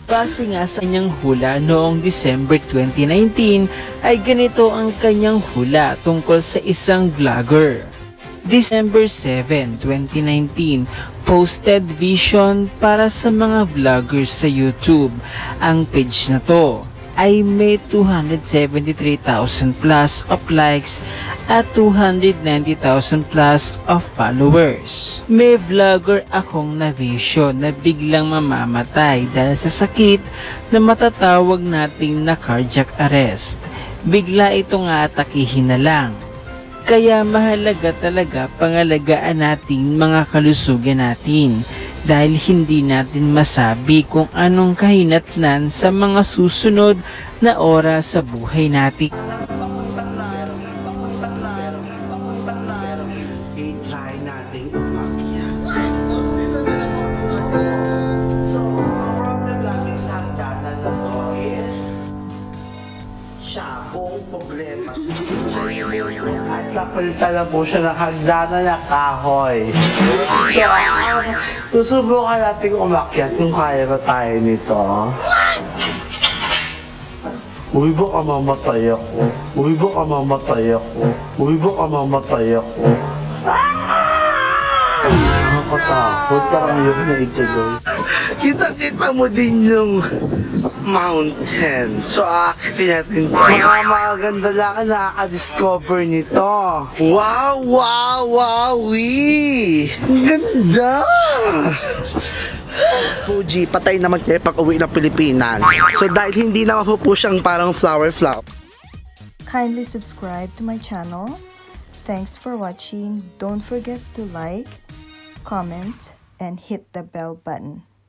Base nga sa kanyang hula noong December 2019 ay ganito ang kanyang hula tungkol sa isang vlogger. December 7, 2019, posted vision para sa mga vloggers sa YouTube. Ang page na to ay may 273,000 plus of likes at 290,000 plus of followers. May vlogger akong na-vision na biglang mamamatay dahil sa sakit na matatawag nating na cardiac arrest. Bigla itong atakihin na lang. Kaya mahalaga talaga pangalagaan natin mga kalusugan natin dahil hindi natin masabi kung anong kahinatnan sa mga susunod na oras sa buhay natin. I-try natin umakyat. So, ang problem namin sa hagdanan na to is siya, buong problema. At napalitan na po siya ng hagdanan na kahoy. So, susubukan natin umakyat kung kaya ba tayo nito. Uy, baka mamatay ako. Uy, baka mamatay ako. Uy, baka mamatay ako. Nakakatakot. Parang ayoko na ituloy. Kita-kita mo din yung mountain. So, akitin natin. Mga maganda lang ang nakaka-discover nito. Wow, wow, wow, wee! Ang ganda! Fuji, patay naman kayo pag uwi ng Pilipinas. So, dahil hindi naman po siyang parang flower. Kindly subscribe to my channel. Thanks for watching. Don't forget to like, comment, and hit the bell button.